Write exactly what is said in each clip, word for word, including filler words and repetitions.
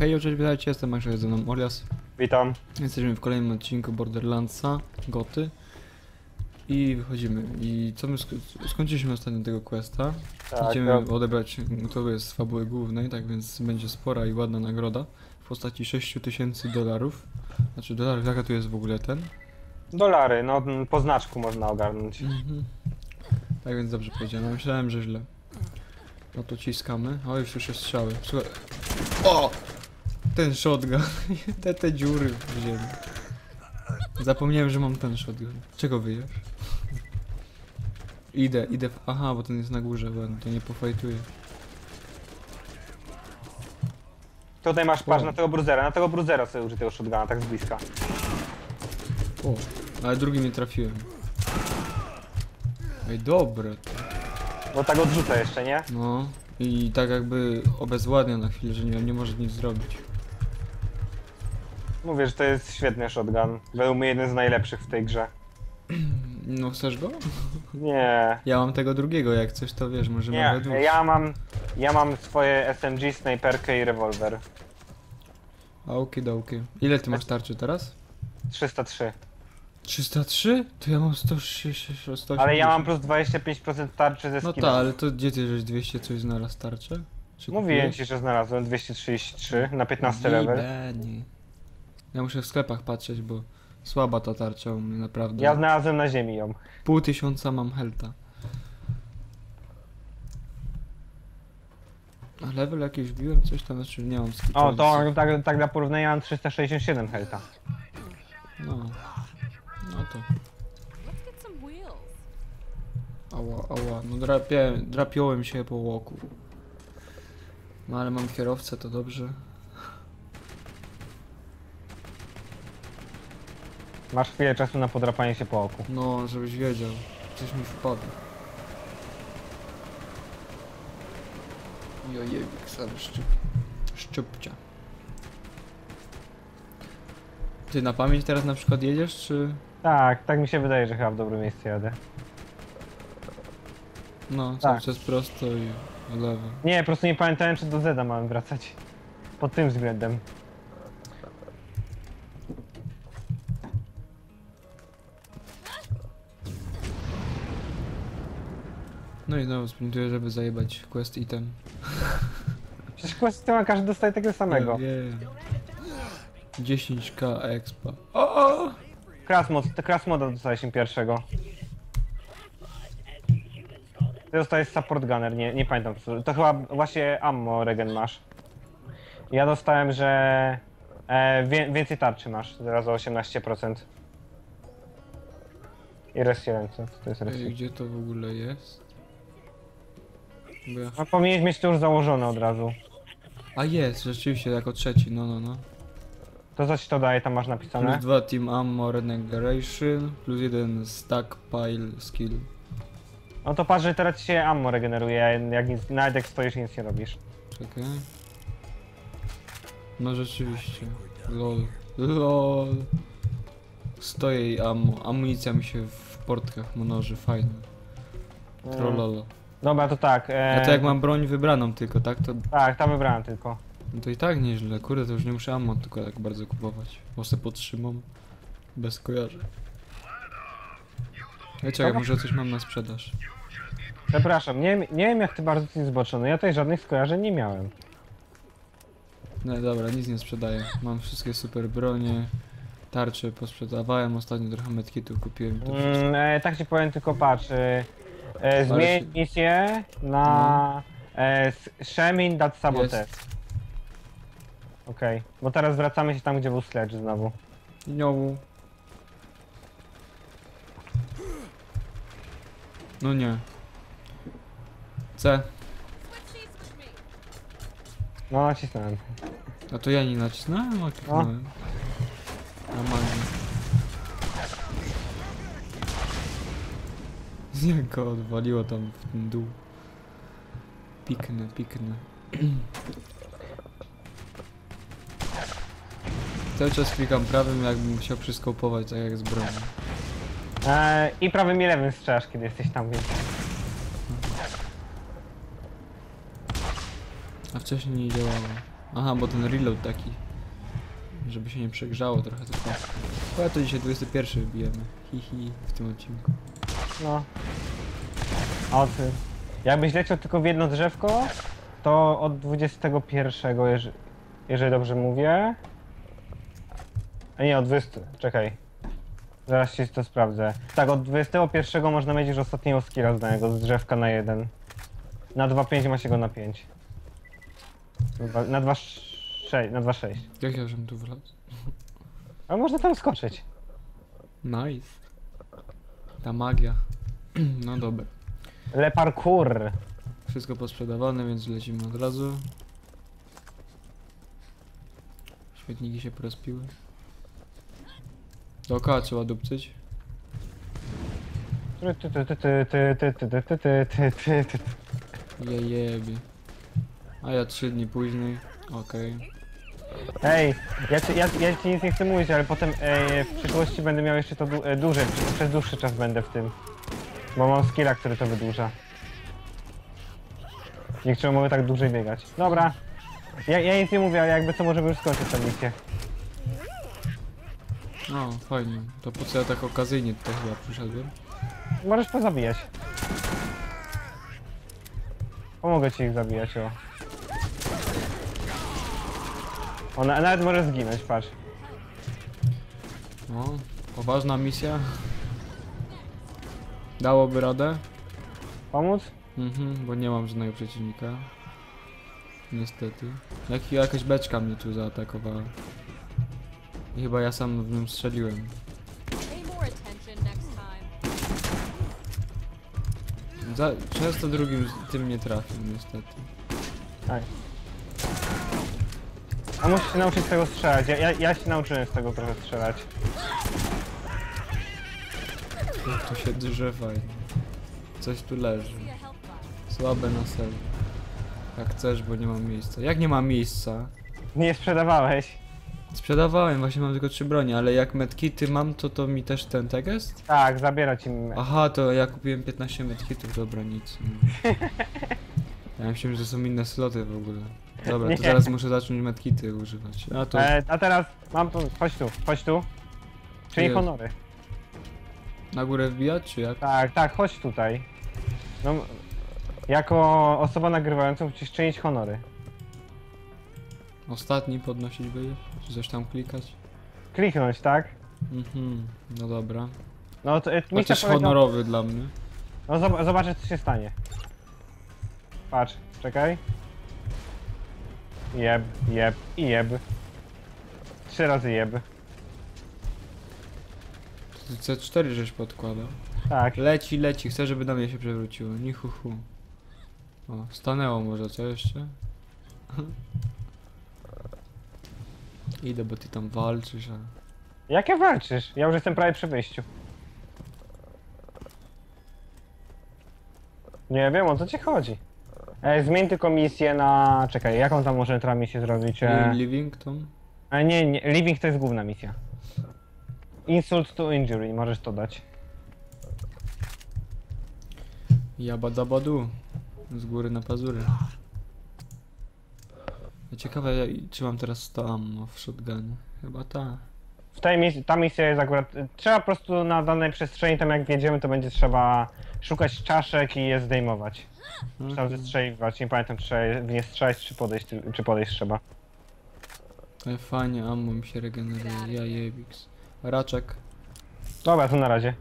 Hej, cześć, witajcie, jestem Max, ze mną Orias. Witam. Jesteśmy w kolejnym odcinku Borderlandsa, Goty. I wychodzimy. I co my sk skończyliśmy ostatnio tego questa. Tak, Idziemy no. odebrać gotowe z fabuły głównej, tak więc będzie spora i ładna nagroda. W postaci sześć tysięcy dolarów. Znaczy dolarów, jaka tu jest w ogóle ten? Dolary, no po znaczku można ogarnąć. Mhm. Tak więc dobrze powiedziałem, myślałem, że źle. No to ciskamy. O, już słyszę strzały. Słuchaj. O! Ten shotgun. te, te dziury w ziemi. Zapomniałem, że mam ten shotgun. Czego wyjesz? Idę, idę w... Aha, bo ten jest na górze, bo to nie pofajtuje. Tutaj masz, patrz O. na tego bruzera, na tego bruzera sobie użyj tego shotguna, tak z bliska. O, ale drugi nie trafiłem. Ej, dobre to. Bo tak odrzuca jeszcze, nie? No. I tak jakby obezwładnia na chwilę, że nie, nie może nic zrobić. Mówię, że to jest świetny shotgun. Według mnie jeden z najlepszych w tej grze. No, chcesz go? Nie. Ja mam tego drugiego, jak coś to wiesz, może Nie, nawet dłuższy. ja mam... Ja mam swoje S M G, snajperkę i rewolwer. Okidoki. Ile ty masz tarczy teraz? trzysta trzy. trzysta trzy? To ja mam sto osiemdziesiąt. Ale ja mam plus dwadzieścia pięć procent tarczy ze No skinem. tak, ale to gdzie ty żeś dwieście coś znalazł tarczę? Czy Mówiłem kupiłeś? ci, że znalazłem dwieście trzydzieści trzy na piętnasty level. Jebani. Ja muszę w sklepach patrzeć, bo słaba ta tarcza u mnie naprawdę. Ja znalazłem na ziemi ją. Pół tysiąca mam helta. A level jakiś wbiłem? Coś tam, znaczy nie mam O, skipacji. to tak, tak dla porównania mam trzysta sześćdziesiąt siedem helta. No. No to. Let's get some wheels. Ała, ała. No drapie, drapiąłem się po łoku. No ale mam kierowcę, to dobrze. Masz chwilę czasu na podrapanie się po oku. No, żebyś wiedział. Coś mi wpadło. Jojebik, ale szczup... szczupcia. Ty na pamięć teraz na przykład jedziesz, czy... Tak, tak mi się wydaje, że chyba w dobrym miejscu jadę. No, cały Tak. czas prosto i w lewo. Nie, po prostu nie pamiętałem, czy do Zeda mamy wracać. Pod tym względem. No i znowu sprintuję, żeby zajebać quest item. Przecież kwestiona każdy dostaje tego samego. Ja wiem. dziesięć ka expa. O! Krasmod, to Krasmoda dostaliśmy pierwszego. Ty dostajesz support gunner, nie, nie pamiętam. To chyba właśnie ammo regen masz. Ja dostałem, że e, wie, więcej tarczy masz, teraz o osiemnaście procent. I resilience, co to jest Ej, resilience? gdzie to w ogóle jest? Bo ja... No powinieneś mieć to już założone od razu. A jest, rzeczywiście, jako trzeci, no no no. To co ci to daje, tam masz napisane? Plus dwa team ammo regeneration, plus jeden stack pile skill. No to patrz, że teraz ci się ammo regeneruje, jak nic, nawet jak stoisz nic nie robisz. Czekaj. No rzeczywiście. Lol. Lol. Stoję i ammo. Amunicja mi się w portkach mnoży, fajne. Trollolo. Dobra, to tak. E, A to jak mam broń wybraną tylko, tak? To, Tak, tam wybrałem tylko. no to i tak nieźle. Kurde, to już nie muszę ammo tylko tak bardzo kupować. Bo se podtrzymam. Bez kojarzeń. Ja czekaj, może coś mam na sprzedaż. Przepraszam, nie, nie wiem jak ty bardzo jesteś zboczony, ja tutaj żadnych skojarzeń nie miałem. No dobra, nic nie sprzedaję. Mam wszystkie super bronie. Tarcze posprzedawałem, ostatnio trochę medkitów kupiłem. To wszystko. Mm, e, tak ci powiem, tylko patrz. E, e, zmień się- misję na e, s- Shemin dat Saboteur. Jest. Okej, bo teraz wracamy się tam, gdzie był Sledge znowu. Niołu. No nie. C. Switch seats with me. No nacisnąłem. A to ja nie nacisnąłem, a kliknąłem. Normalnie. Jak go odwaliło tam w ten dół. Piknę, piknę. Cały czas klikam prawym, jakbym chciał przyskopować, tak jak z bronią. E, I prawym i lewym strzelasz, kiedy jesteś tam, więc... A wcześniej nie działało. Aha, bo ten reload taki. Żeby się nie przegrzało trochę tylko. Ale to dzisiaj dwudziesty pierwszy wybijemy. Hihi w tym odcinku. No. A od... Jakbyś leciał tylko w jedno drzewko, to od dwudziestego pierwszego, jeż... jeżeli dobrze mówię. A nie, od dwudziestego. Czekaj. Zaraz ci to sprawdzę. Tak, od dwudziestego pierwszego można mieć już ostatniego skilla znanego z drzewka na jeden. Na dwa pięć ma się go na pięć. Dwa- Na dwa sześć, na dwa sześć. Jak ja żem tu wlazł? Ale można tam skoczyć. Nice. Ta magia. No dobra. Le parkour. Wszystko posprzedawane, więc lecimy od razu. Śmietniki się porozpiły. Dookoła trzeba dupcyć. Ty, ty, ty, ty, ty, ty, ty, ty, ty, ty, ty, ty, ty. Je jebie. A ja trzy dni później. Okej. Ej, ja ci, ja, ja ci nic nie chcę mówić, ale potem e, w przyszłości będę miał jeszcze to dłu- e, dłużej, przez, przez dłuższy czas będę w tym. Bo mam skilla, który to wydłuża. Niektórzy mogą tak dłużej biegać. Dobra. Ja, ja nic nie mówię, ale jakby co możemy już skończyć tę misję. No, fajnie. To po co ja tak okazyjnie tutaj chyba przyszedłem? Możesz pozabijać. Pomogę ci ich zabijać, o. Ona nawet może zginąć, patrz. No, poważna misja. Dałoby radę? Pomóc? Mhm, bo nie mam żadnego przeciwnika. Niestety. Jak, jakaś beczka mnie tu zaatakowała. I chyba ja sam w nią strzeliłem. Pay more attention next time. Za, często drugim z- tym nie trafił, niestety. Tak. A musisz się nauczyć z tego strzelać. Ja, ja, ja się nauczyłem z tego trochę strzelać. Tu, tu się drze fajnie. Coś tu leży. See a health bar. Słabe na sel. Jak chcesz, bo nie mam miejsca. Jak nie ma miejsca? Nie sprzedawałeś. Sprzedawałem, właśnie mam tylko trzy broni, ale jak medkity mam, to to mi też ten tekst? Tak, zabierać im. Aha, to ja kupiłem piętnaście medkitów, dobra, nic. Ja myślałem, że są inne sloty w ogóle. Dobra, to Nie. zaraz muszę zacząć medkity używać. A to E, a teraz mam tu. Chodź tu, chodź tu. Czyli Jest. honory. na górę wbijać, czy jak? Tak, tak, chodź tutaj. No, jako osoba nagrywająca musisz czynić honory. Ostatni podnosić będzie? Czy coś tam klikać? Kliknąć, tak? Mhm, no dobra. No to e, misja Chociaż polega- honorowy dla mnie. No zob- zobaczę co się stanie. Patrz, czekaj. Jeb, jeb i jeb. Trzy razy jeb. C cztery żeś podkładał. Tak. Leci, leci, chcę, żeby na mnie się przewróciło. Ni hu hu. O, stanęło może, co jeszcze? Idę, bo ty tam walczysz, a... Jak ja walczysz? Ja już jestem prawie przy wyjściu. Nie wiem, o co ci chodzi. E, zmień tylko misję na... Czekaj, jaką tam może teraz misję zrobić? E... Livington? E, nie, nie, Living to jest główna misja. Insult to injury, możesz to dać. Jabadabadu. Z góry na pazury. Ciekawe, ja- czy mam teraz sto ammo w shotgunie. Chyba ta. W tej misji, ta misja jest akurat... Trzeba po prostu na danej przestrzeni, tam jak wjedziemy, to będzie trzeba szukać czaszek i je zdejmować. Czy tam zestrzeliwać, nie pamiętam czy w nie strzelać, czy podejść, czy podejść trzeba. Ale fajnie, ammo mi się regeneruje. Ja jebiks. Raczek. Dobra, to na razie.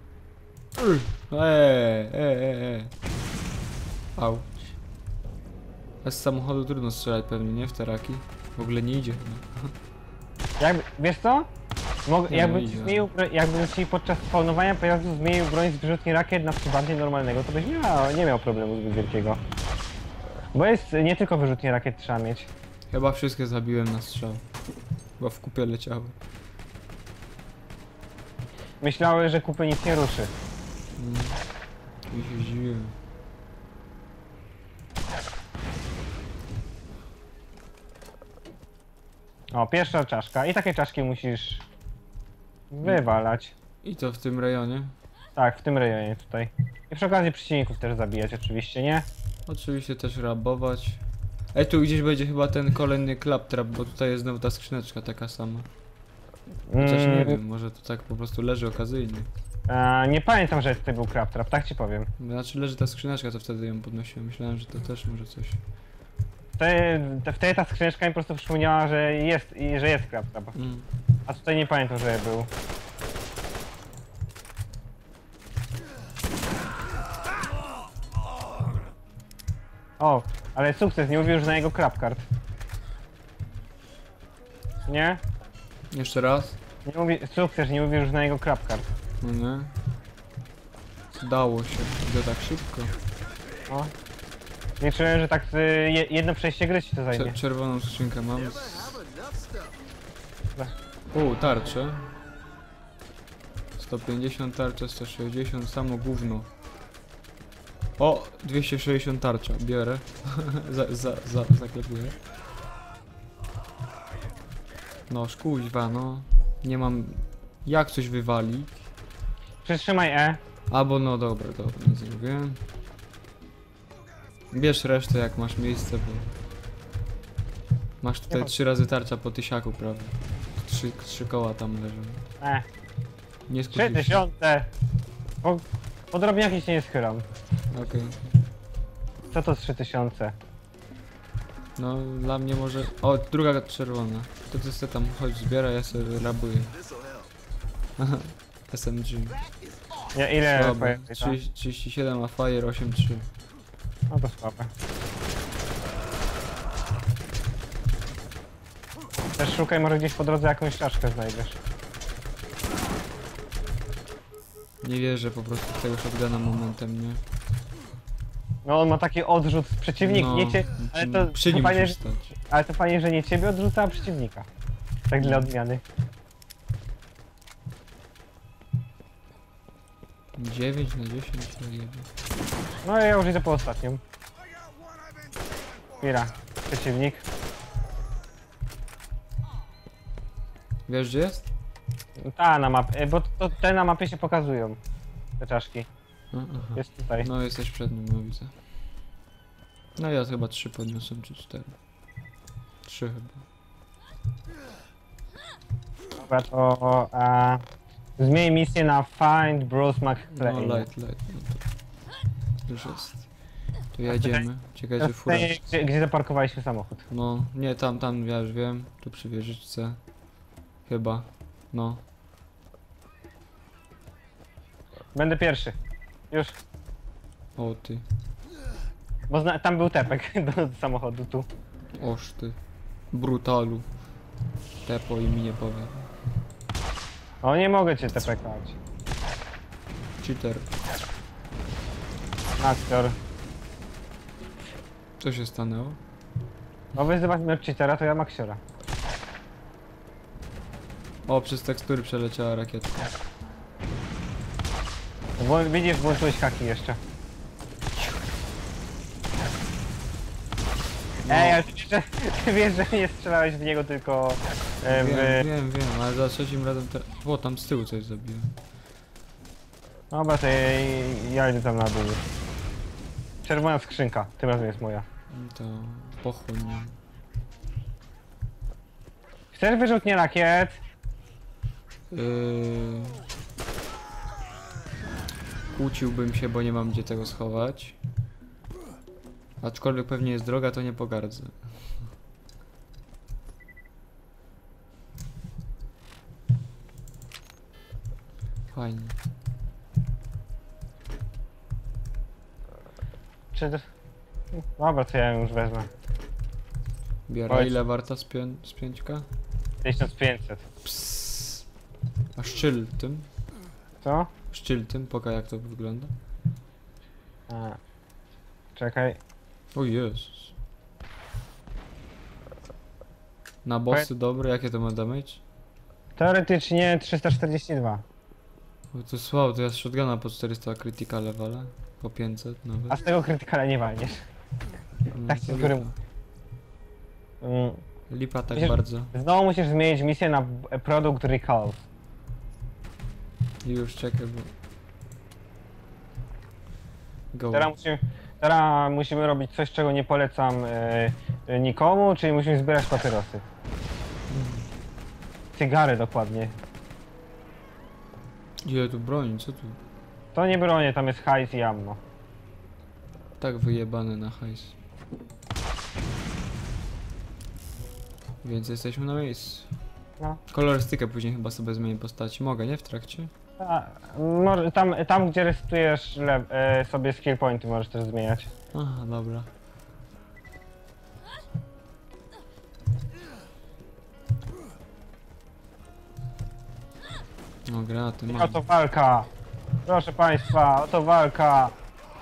Eee, eee, eee. Auć. A z samochodu trudno strzelać pewnie, nie? W te raki. W ogóle nie idzie chyba. Jakby, wiesz co? Mog, Nie, jakbym, idzie. ci zmienił, bro- jakbym ci podczas spawnowania pojazdu zmienił broń z wyrzutni rakiet na coś bardziej normalnego, to byś nie miał, nie miał problemu zbyt wielkiego. Bo jest nie tylko wyrzutnie rakiet trzeba mieć. Chyba wszystkie zabiłem na strzał. Chyba w kupie leciały. Myślały, że kupy nic nie ruszy. Mm. I się zdziwiłem. O, pierwsza czaszka. I takie czaszki musisz wywalać. I to w tym rejonie? Tak, w tym rejonie tutaj. I przy okazji przeciwników też zabijać oczywiście, nie? Oczywiście też rabować. Ej, tu gdzieś będzie chyba ten kolejny claptrap, bo tutaj jest znowu ta skrzyneczka taka sama. Chociaż nie Mm, wiem, może to tak po prostu leży okazyjnie. e, nie pamiętam, że tutaj był crab trap, tak ci powiem. Znaczy leży ta skrzyneczka, to wtedy ją podnosiłem. Myślałem, że to też może coś. Te, te, wtedy ta skrzyneczka mi po prostu przypomniała, że jest, i że jest crab trap. Mm. A tutaj nie pamiętam, że był. O, ale sukces, nie mówił już na jego crab card. Nie? Jeszcze raz? Nie mówi, sukces, nie mówił już na jego crab card. No nie. Dało się. Idę tak szybko. O. Nie czułem, że tak y, je, jedno przejście gry ci to zajmie. Cze czerwoną skrzynkę mam. U, tarczę. sto pięćdziesiąt tarcze, sto sześćdziesiąt, samo gówno. O, dwieście sześćdziesiąt tarcza, biorę. za, za, za, zaklepuję. No, szkuźwa, no. Nie mam jak coś wywalić. Przytrzymaj E. Albo no dobra, dobra, nie zrobiłem. Bierz resztę jak masz miejsce, bo... Masz tutaj Ja trzy razy tarcza po tysiaku, prawie. Trzy, trzy koła tam leżą. E. Nie Trzy skusisz się. tysiące. Po, po drobniaki się nie schylam. Okej. Co to trzy tysiące? No, dla mnie może... O, druga czerwona. To ty sobie tam chodź zbiera, ja sobie rabuję. S M G. Ja ile Słabe. powiem, to? trzydzieści, trzydzieści siedem, a Fire osiem trzy. No to słabe. Też szukaj, może gdzieś po drodze jakąś czaszkę znajdziesz. Nie wierzę po prostu w tego shotguna momentem, nie? No on ma taki odrzut z przeciwnika, No, nie cie... ale to, przy to nim fajnie, musisz że, stać. ale to fajnie, że nie ciebie odrzuca, a przeciwnika. Tak dla odmiany. dziewięć na dziesięć, to jebie. No ja już idę po ostatnią. Mira, przeciwnik. Wiesz gdzie jest? Ta na mapie, bo to, te na mapie się pokazują. Te czaszki. No, aha. Jest tutaj. No jesteś przed nim, no widzę. No ja chyba trzy podniosłem, czy cztery. Trzy chyba. Dobra, to a, zmień misję na Find Bruce No McClane. light, light, no to już jest. To jedziemy. Czekajcie, Teraz fura. tutaj, gdzie, gdzie zaparkowaliśmy samochód? No, nie, tam, tam, ja już wiem. Tu przy wieżyczce. Chyba. No. Będę pierwszy. Już. O ty. Bo zna, tam był tepek do, do samochodu, tu. Oż ty. Brutalu. Tepo i mi nie powie. O, nie mogę cię tepekać. Cheater. Aktor. Co się stanęło? No wyzywać mnie od cheatera, to ja maksiora. O, przez tekstury przeleciała rakietka. Bo, widzisz, włączyłeś haki jeszcze. No. Ej, ale ty wiesz, że, ty wiesz, że nie strzelałeś w niego tylko e, w... Wiem, wiem, wiem, ale za trzecim razem te... O, tam z tyłu coś zabiłem. Dobra, to ja, ja idę tam na dół. Czerwona skrzynka, tym razem jest moja. To pochłoń. Chcesz wyrzutnie rakiet? Yy... Kłóciłbym się, bo nie mam gdzie tego schować. Aczkolwiek pewnie jest droga, to nie pogardzę. Fajnie. Czy... Dobra, to ja ją już wezmę. Biorę. Chodź. Ile warta spię spięćka? tysiąc pięćset. Psss. A szczyl tym? Co? Szczyl tym? Pokaż jak to wygląda. A. Czekaj. O Jezus. Na bossy dobre, jakie to ma damage? Teoretycznie trzysta czterdzieści dwa. O, to słabo, to ja z shotguna po czterysta krytyka levela. Po pięćset nawet. A z tego krytykala nie walniesz. No, tak ci to z góry lipa. Mm. Lipa tak Wiesz- bardzo. Znowu musisz zmienić misję na b- produkt recall. I już czekaj, bo... Go. Teraz musimy, Teraz musimy robić coś, czego nie polecam e, e, nikomu, czyli musimy zbierać papierosy. Cygary dokładnie. Ile tu broni, co tu? To nie bronie, tam jest hajs i ammo. Tak wyjebane na hajs. Więc jesteśmy na miejscu. No. Kolorystykę później chyba sobie zmienię postaci. Mogę, nie? W trakcie? A, może, tam, tam gdzie restujesz le, e, sobie skill pointy możesz też zmieniać. Aha, dobra. No graty, mam. Oto walka! Proszę państwa, oto walka!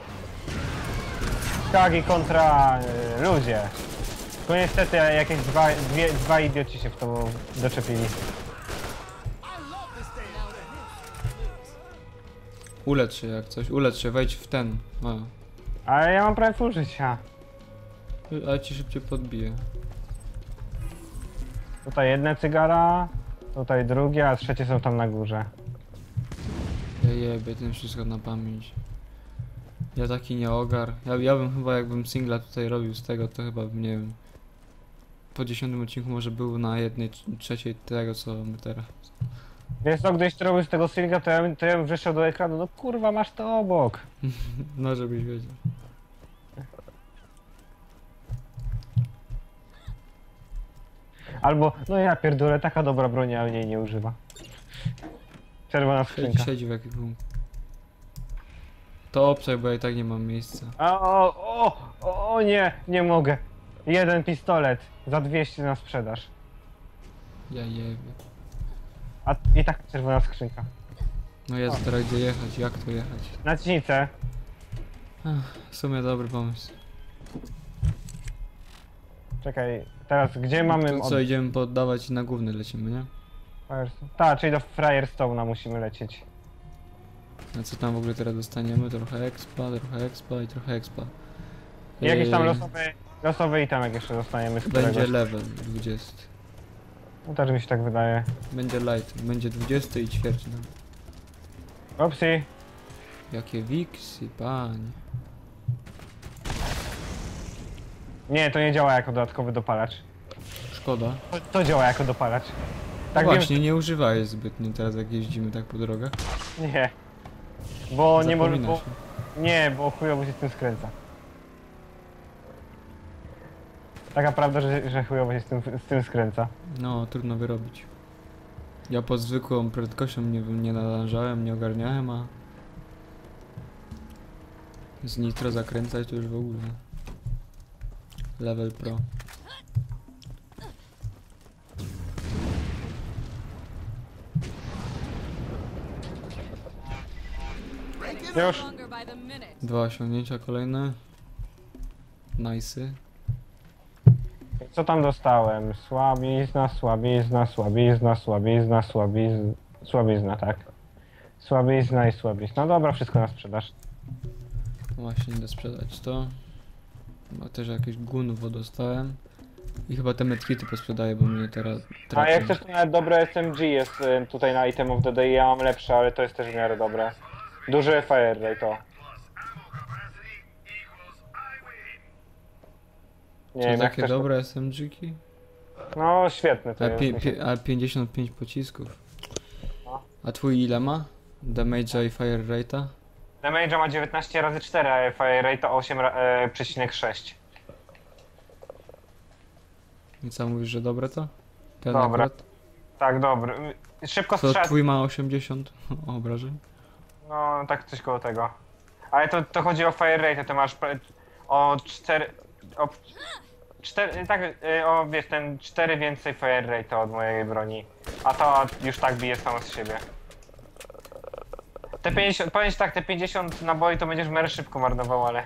Kagi kontra y, ludzie. Tylko niestety jakieś dwa, dwie, dwa idioci się w to doczepili. Ulecz się jak coś, ulecz się, wejdź w ten. A, Ale ja mam prawie full życia. ale ci szybciej podbiję. Tutaj jedne cygara, tutaj drugie, a trzecie są tam na górze. Ja jebie, ten wszystko na pamięć. Ja taki nie ogar. Ja, ja bym chyba jakbym singla tutaj robił z tego, to chyba bym, nie wiem, po dziesiątym odcinku może był na jednej tr- trzeciej tego, co my teraz. Więc no, gdyś to robił z tego Silga, to ja, bym- to ja bym wyszedł do ekranu, no kurwa, masz to obok. No, żebyś wiedział. Albo, no ja pierdolę, taka dobra broń, ale jej nie używa. Czerwona Siedzi, skrzynka. siedzi w ekwipunku. To obczaj, bo ja i tak nie mam miejsca. A, o, o, o, o nie, nie mogę. Jeden pistolet za dwieście na sprzedaż. Ja jebie. A i tak czerwona skrzynka. No jest teraz gdzie jechać, jak to jechać? Naciśnicę. Ach, w sumie dobry pomysł. Czekaj, teraz gdzie mamy... To co, idziemy poddawać i na główny lecimy, nie? Firestone? Tak, czyli do Firestone'a musimy lecieć. A co tam w ogóle teraz dostaniemy? Trochę expa, trochę expa i trochę expa. I jakiś tam Yy, losowy, losowy itemek jeszcze dostaniemy z Będzie któregoś. level dwudziesty. No też mi się tak wydaje. Będzie light, będzie dwudziesty i ćwierć. No. Opsi. Jakie wiksy, panie. Nie, to nie działa jako dodatkowy dopalacz. Szkoda. To, to działa jako dopalacz. No Tak wiem, właśnie, nie używaj zbytnio teraz jak jeździmy tak po drogach. nie. Bo nie może... Zapomina Bo, się. nie, bo chujowo się z tym skręca. Taka prawda, że, że chujowo się z tym, z tym skręca. No, trudno wyrobić. Ja pod zwykłą prędkością nie, nie nadążałem, nie ogarniałem, a... Z nitro zakręcać to już w ogóle. Level pro. Już. Longer by the minute. Dwa osiągnięcia kolejne. Nice'y. Co tam dostałem? Słabizna, słabizna, słabizna, słabizna, słabizna, słabizna, tak. Słabizna i słabizna. No dobra, wszystko na sprzedaż. Właśnie idę sprzedać to. Chyba też jakieś gunwo dostałem. I chyba te medkity posprzedaję, bo mnie teraz A tracą. jak chcesz, to nawet dobre S M G jest y, tutaj na Item of the Day. Ja mam lepsze, ale to jest też w miarę dobre. Duży fire rate to. Nie Co wiem, jak takie chcesz, dobre S M G-ki? No świetne to A, jest. pi mi się- pi a pięćdziesiąt pięć pocisków. No. A twój ile ma? Damage'a i fire rate'a? Damage'a ma dziewiętnaście razy cztery, a fire rate osiem przecinek sześć. I co mówisz, że dobre to? Ten Dobre. akurat? Tak, dobry. Szybko To strzela. twój ma osiemdziesiąt obrażeń? No, tak coś koło tego. Ale to, to chodzi o fire rate, to masz pe- o cztery... o cztery... tak, y, o wiesz, ten cztery więcej fire rate od mojej broni. A to już tak bije samo z siebie. Te pięćdziesiąt, powiem ci tak, te pięćdziesiąt naboi to będziesz w miarę szybko marnował, ale...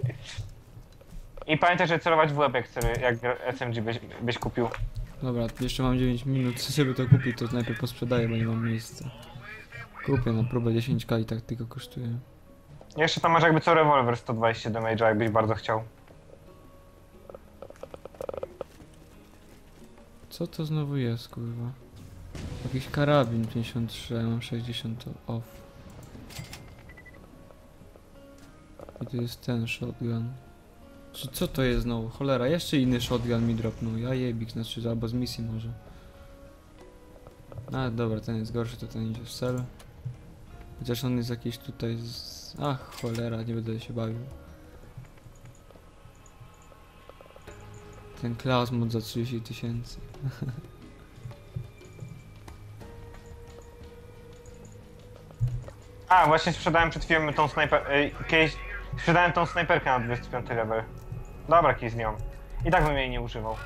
I pamiętaj, że celować w łeb, jak, celu- jak S M G byś, byś kupił. Dobra, jeszcze mam dziewięć minut, żeby to kupić, to najpierw posprzedaję, bo nie mam miejsca. Kupię na próbę dziesięć ka i tak tylko kosztuje. Jeszcze tam masz jakby co rewolwer sto dwadzieścia damage'a, jakbyś bardzo chciał. Co to znowu jest, kurwa? Jakiś karabin pięćdziesiąt trzy, a ja mam sześćdziesiąt off. I to jest ten shotgun. Czy co to jest znowu? Cholera, jeszcze inny shotgun mi dropnął. Ja jebik, znaczy albo z misji może. A dobra, ten jest gorszy, to ten idzie w cel. Chociaż on jest jakiś tutaj z... Ach, cholera, nie będę się bawił. Ten Klaus mod za trzydzieści tysięcy. A, właśnie sprzedałem przed chwilą tą snajper... y, Kiedyś sprzedałem tą snajperkę na dwudziesty piąty level. Dobra, kij z nią. I tak bym jej nie używał.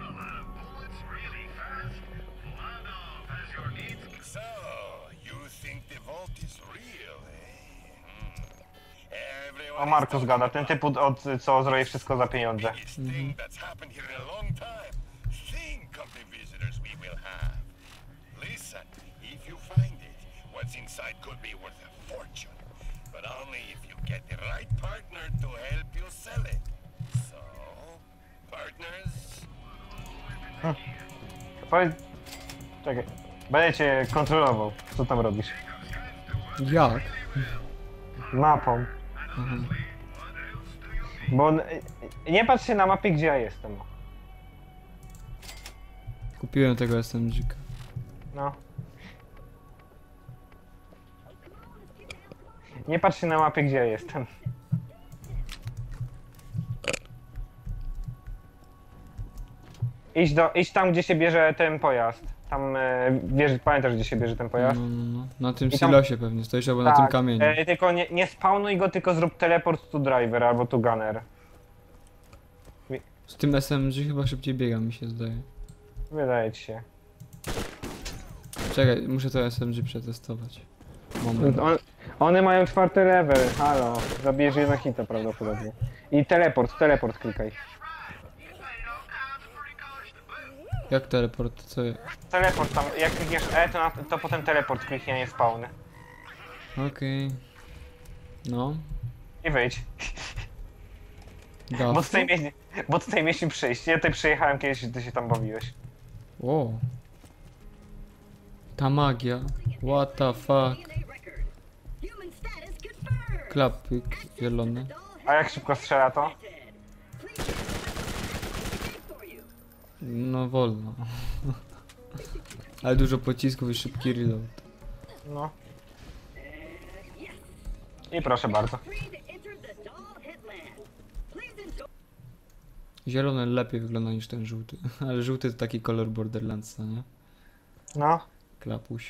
So, you think the vault is real, eh? Hmm. Everyone O, is Markus talking gada, ten about typ od, co zrobi wszystko za pieniądze. the biggest thing that's happened here in a long time. Think of the visitors we will have. Listen, if you find it, what's inside could be worth a fortune. But only if you get the right partner to help you sell it. So, partners? Powiedz... Czekaj. Będę cię kontrolował. Co tam robisz? Jak? Mapą. Aha. Bo on... nie patrz się na mapie, gdzie ja jestem. Kupiłem tego S M G-ka. No. Nie patrz się na mapie, gdzie ja jestem. Idź, do, idź tam, gdzie się bierze ten pojazd. Tam, e, wiesz, pamiętasz, gdzie się bierze ten No, pojazd? no, no. Na tym I tam- silosie pewnie stoisz, albo na tym kamieniu. E, tylko nie, nie spawnuj go, tylko zrób teleport to driver albo to gunner. Z tym S M G chyba szybciej biega, mi się zdaje. Wydaje ci się. Czekaj, muszę to S M G przetestować. Moment. On, one mają czwarty level, halo. Zabijesz jedno hita prawdopodobnie. I teleport, teleport klikaj. Jak teleport? Co? Teleport tam, jak klikniesz E, to, na, to potem teleport kliknie, nie spawny. Okej. No. I wyjdź. Da. Bo tutaj, mieli, bo tutaj mieliśmy przyjść. Ja tutaj przyjechałem kiedyś, ty się tam bawiłeś. O. Ta magia. What the fuck. Klapyk zielony. A jak szybko strzela to? No wolno. Ale dużo pocisków i szybki reload. No. I proszę bardzo. Zielony lepiej wygląda niż ten żółty. Ale żółty to taki kolor Borderlandsa, nie? No. Klapuś.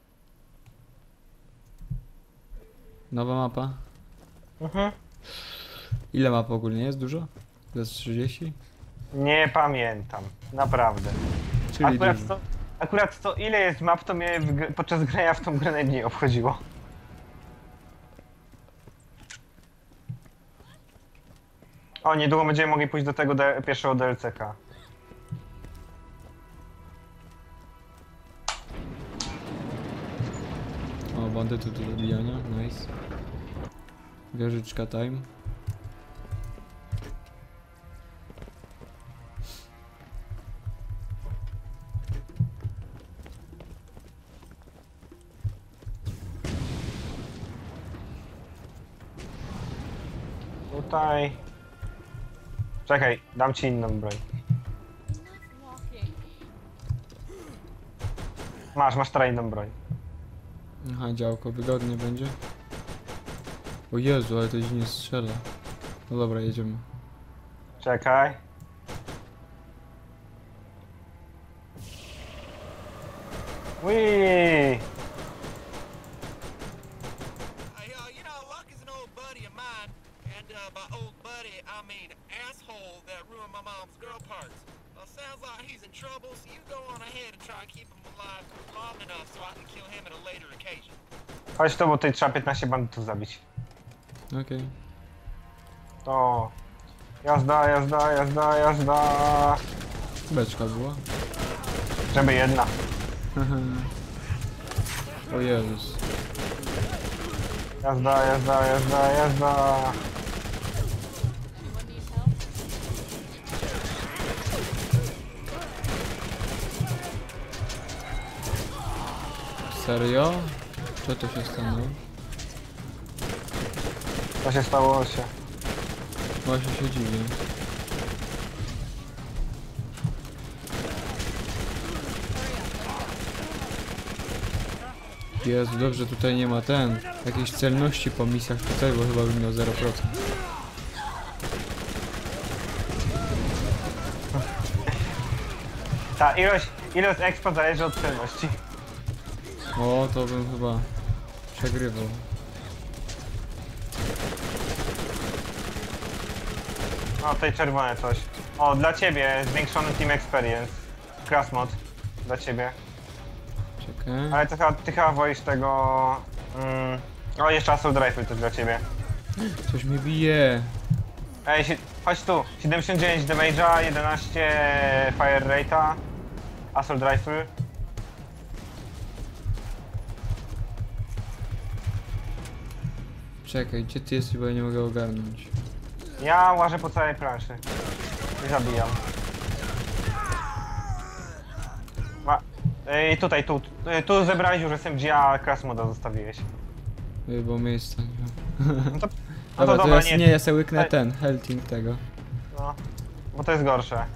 Nowa mapa. Mhm. Ile map ogólnie jest? Dużo? To jest trzydzieści? Nie pamiętam. Naprawdę. Czyli Akurat dużo. to, akurat to ile jest map, to mnie w, gr- podczas grania w tą grę najmniej obchodziło. O, niedługo będziemy mogli pójść do tego D- pierwszego D L C K. O, bandytów do zabijania, nice. Wieżyczka time. Tutaj... Czekaj, dam ci inną broń. Walking. Masz, masz teraz inną broń. Aha, działko, wygodnie będzie. O Jezu, ale to dziwnie strzela. No dobra, jedziemy. Czekaj. Wii. Hey, uh, you know, Luck is an old buddy of mine, and uh, by old buddy, I mean asshole that ruined my mom's girl parts. Well, sounds like he's in trouble, so you go on ahead and try and keep him alive long enough so I can kill him at a later occasion. Chodź tu, bo tutaj trzeba piętnaście bandytów zabić. Okej. To... Jazda, jazda, jazda, jazda. Beczka była. Żeby jedna. O Jezus. Jazda, jazda, jazda, jazda. Anyone need help? Serio? Co to się stanęło? Co się stało się? Właśnie się dziwię. Jezu, dobrze, tutaj nie ma ten, jakiejś celności po misjach tutaj, bo chyba bym miał zero procent. Ta ilość, ilość expa zależy od celności. O, to bym chyba przegrywał. O, tutaj czerwone coś. O, dla ciebie zwiększony team experience. Class mod. Dla ciebie. Czekaj. Ale ty chyba, ty chyba wolisz tego... Mm, o, jeszcze Assault Rifle też dla ciebie. Coś mi bije. Ej, si chodź tu. siedemdziesiąt dziewięć damage'a, jedenaście fire rate'a. Assault Rifle. Czekaj, gdzie ty jesteś, bo ja nie mogę ogarnąć. Ja łażę po całej planszy. I zabijam. Ma... Ej, tutaj, tu. Tu zebrałeś już S M G, a class moda zostawiłeś. Ej, bo miejsca nie mam. No to, no Dobra, to to dobra, ja, nie. nie, ja sobie łyknę Ej. ten, helting tego. No, bo to jest gorsze.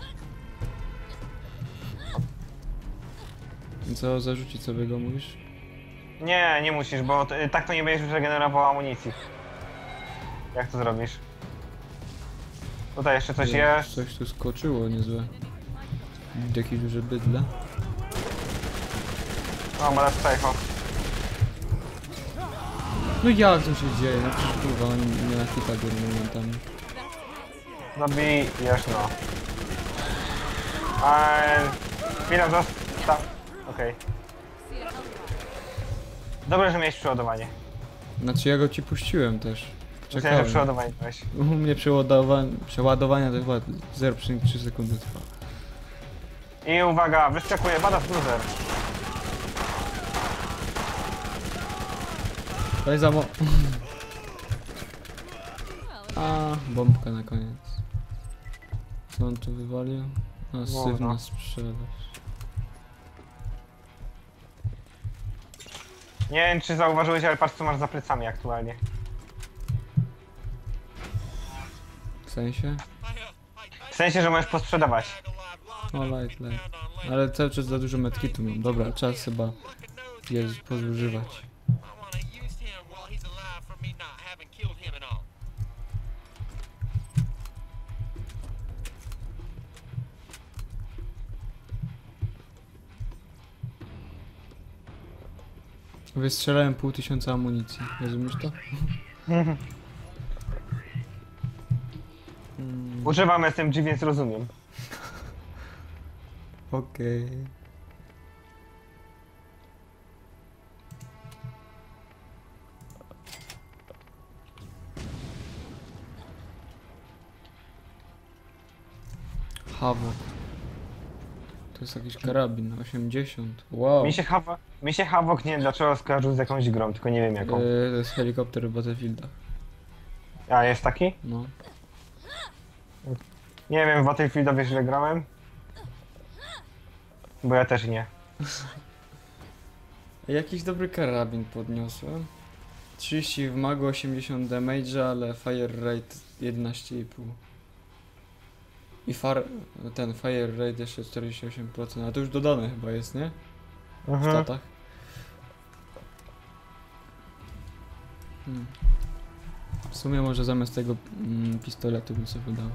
I co, zarzucić sobie go, mówisz? Nie, nie musisz, bo t- tak to nie będziesz regenerował amunicji. Jak to zrobisz? Tutaj jeszcze coś Nie, jest. Coś tu skoczyło, niezłe. Jakieś duże bydle. O, ma psycho. No jak to się dzieje? No przecież kurwa, on nie na hita go momentami. Zabijesz, no. Eee, chwila zostaw. Okej. Dobrze, że miałeś przeładowanie. Znaczy ja go ci puściłem też. Myślałem, że Czekałem. przeładowanie miałeś. U mnie przeładowanie, przeładowania to chyba zero przecinek trzy sekundy trwa. I uwaga, wyskakuje badass cruiser. To jest za mo... A, bombka na koniec. Co on tu wywalił? Masywna no. sprzedaż. Nie wiem, czy zauważyłeś, ale patrz, co masz za plecami aktualnie. W sensie? W sensie, że możesz posprzedawać. O, light, light. Ale cały czas za dużo medkitu mam. Dobra, czas chyba je pozużywać. I want to use him while he's alive for me not having killed him at all. Wystrzelałem pół tysiąca amunicji. Rozumiesz to? Mm, Używam S M G, więc rozumiem. Okej. Hawok. To jest jakiś karabin, osiemdziesiąt. Wow. Mi się, hawa, mi się Havok nie wiem dlaczego skojarzył z jakąś grą, tylko nie wiem jaką. Yy, to jest helikopter w Battlefieldach. A, jest taki? No. Nie wiem, w Battlefieldowie źle grałem. Bo ja też nie. Jakiś dobry karabin podniosłem. trzydzieści w magu, osiemdziesiąt damage, ale fire rate jedenaście i pół. I far... ten fire rate jeszcze czterdzieści osiem procent, a to już dodane chyba jest, nie? W Mhm. statach. Hmm. W sumie może zamiast tego mm, pistoletu bym sobie dał.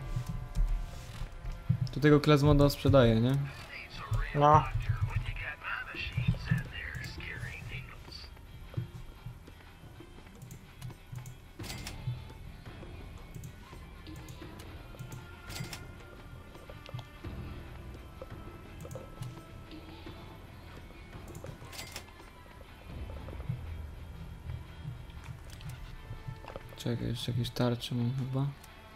Tu tego class moda sprzedaje, nie? No. Czekaj, jeszcze jakieś tarcze mam chyba.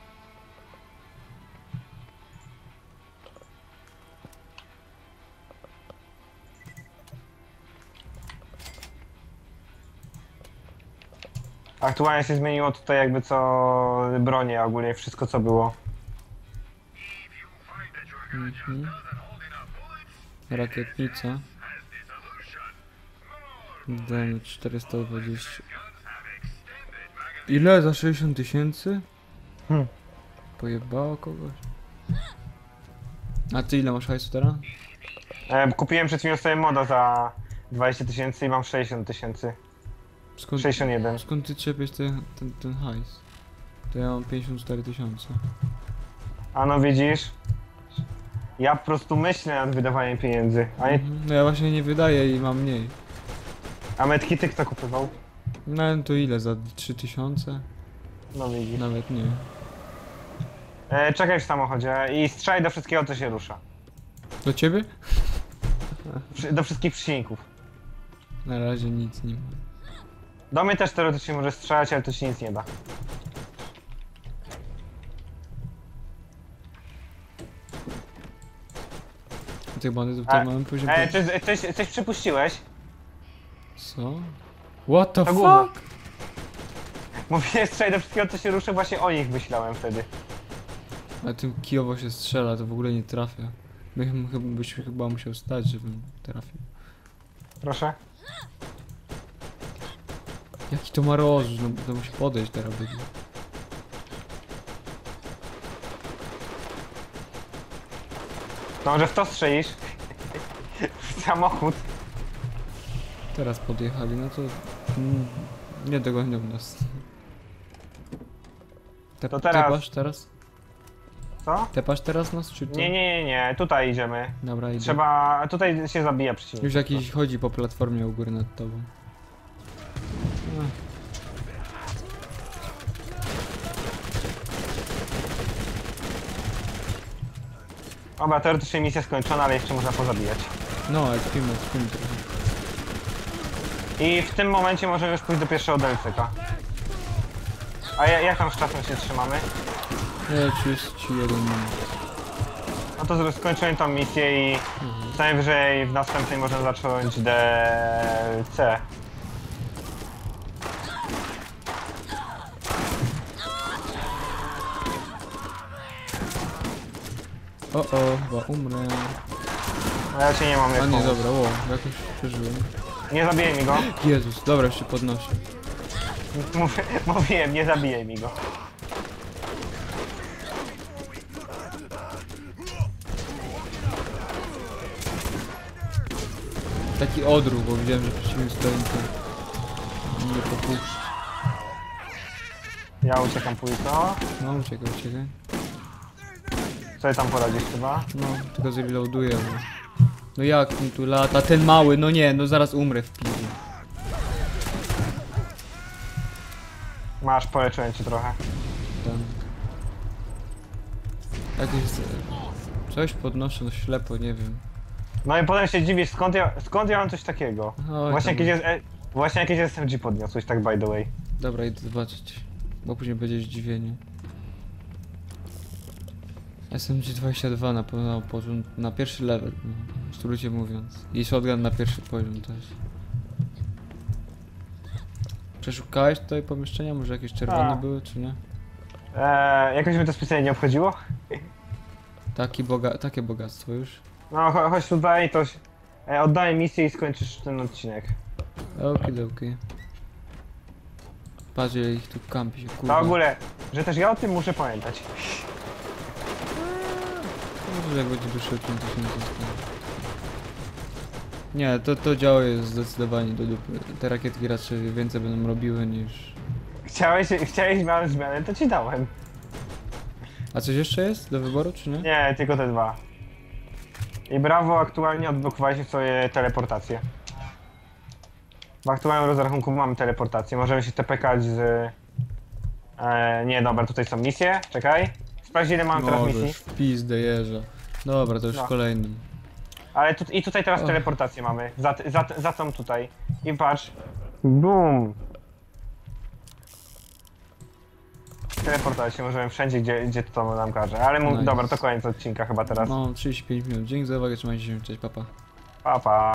Aktualnie się zmieniło tutaj jakby co bronie, ogólnie wszystko co było. Mhm. Rakietnica. Damage czterysta dwadzieścia. Ile? Za sześćdziesiąt tysięcy? Hmm. pojebało kogoś. A ty ile masz hajsu teraz? E, kupiłem przed chwilą sobie moda za dwadzieścia tysięcy i mam sześćdziesiąt tysięcy. Skąd, sześćdziesiąt jeden. skąd ty czepiesz ten, ten, ten hajs? To ja mam pięćdziesiąt cztery tysiące. A no widzisz? Ja po prostu myślę nad wydawaniem pieniędzy. A, nie, Mhm. No ja właśnie nie wydaję i mam mniej. a metki ty kto kupywał? No to ile? Za trzy tysiące? No widzisz. Nawet nie. E, czekaj w samochodzie i strzelaj do wszystkiego co się rusza. Do ciebie? Przy, do wszystkich przycinków. Na razie nic nie ma. Do mnie też teoretycznie może strzelać, ale to ci nic nie da. Tych bandytów to E, mamy później... E, czy, coś, coś przypuściłeś? Co? What the To gówno. fuck? Mówię strzelaj do wszystkiego co się rusza, właśnie o nich myślałem wtedy. A tym kijowo się strzela, to w ogóle nie trafia. My chy- chyba byś chyba musiał stać, żebym trafił. Proszę. Jaki to ma rozrzut, no to musi podejść teraz będzie. To może w to strzelisz? W samochód. Teraz podjechali, no to... Mm, nie dogonią nas. Te, To teraz- Tepasz teraz? Co? Tepasz teraz nas, czy to? Nie, nie, nie, nie, tutaj idziemy. Dobra, idę. Trzeba, tutaj się zabija przeciwnik. Już jakiś chodzi po platformie u góry nad tobą. Ach. Dobra, teoretycznie misja skończona, ale jeszcze można pozabijać. No, ekspimy, ekspimy trochę. I w tym momencie możemy już pójść do pierwszego D L C ka. A ja, jak tam z czasem się trzymamy? Nie, trzydzieści jeden minut. No to zro- skończyłem tą misję i co najwyżej w następnej możemy zacząć D L C. O, o, chyba umrę. A ja cię nie mam jak A nie, pomóc. dobra, o, jakoś przeżyłem. Nie zabijaj mi go. Jezus, dobra, już się podnoszę. Mówię, mówiłem, nie zabijaj mi go. Taki odruch, bo widziałem, że przeciwnik stoi, to nie popuszcz. Ja uciekam pójto. No, uciekaj, uciekaj. Co tam poradzisz chyba? No, tylko zreloaduję, bo... No jak mi tu lata, ten mały, no nie, no zaraz umrę w piwie. Masz, poleczyłem cię trochę. Ten... Jakieś... Coś podnoszę, no ślepo, nie wiem. No i potem się dziwisz, skąd ja, skąd ja mam coś takiego? Oj, Właśnie tam- jakieś, e, właśnie jakieś S M G podniosłeś, tak by the way. Dobra, idę zobaczyć, bo później będzie zdziwienie. S M G dwadzieścia dwa na, po- na, poziom- na pierwszy level, no, w skrócie mówiąc. I shotgun na pierwszy poziom też. Przeszukałeś tutaj pomieszczenia? Może jakieś czerwone A. były, czy nie? Eee, jakoś mnie to specjalnie nie obchodziło? Taki boga takie bogactwo już. No cho- chodź tutaj, to się- e, oddaję misję i skończysz ten odcinek. Okidoki. Patrz ile ich tu kampi się, kurwa. To w ogóle, że też ja o tym muszę pamiętać. Może jak będzie wyszedł, to się nie zostanie. Nie, to, to działo jest zdecydowanie do dupy. Te rakietki raczej więcej będą robiły niż... Chciałeś, chciałeś małą zmianę, to ci dałem. A coś jeszcze jest do wyboru, czy nie? Nie, tylko te dwa. I brawo, aktualnie odblokowaliśmy sobie teleportację. W aktualnym rozrachunku mamy teleportację, możemy się tepekać z... E, nie, dobra, tutaj są misje, czekaj. Sprawdź ile mam teraz No, misji. już w pizdę jeża. Dobra, to już No. w kolejnym. Ale tu, i tutaj teraz Och. teleportację mamy, za, za, za tą tutaj. I patrz. Boom. Teleportować się możemy wszędzie, gdzie, gdzie to nam każe. Ale mu, Nice. dobra, to koniec odcinka chyba teraz. No, trzydzieści pięć minut. Dzięki za uwagę, trzymajcie się, cześć, papa. Pa, pa.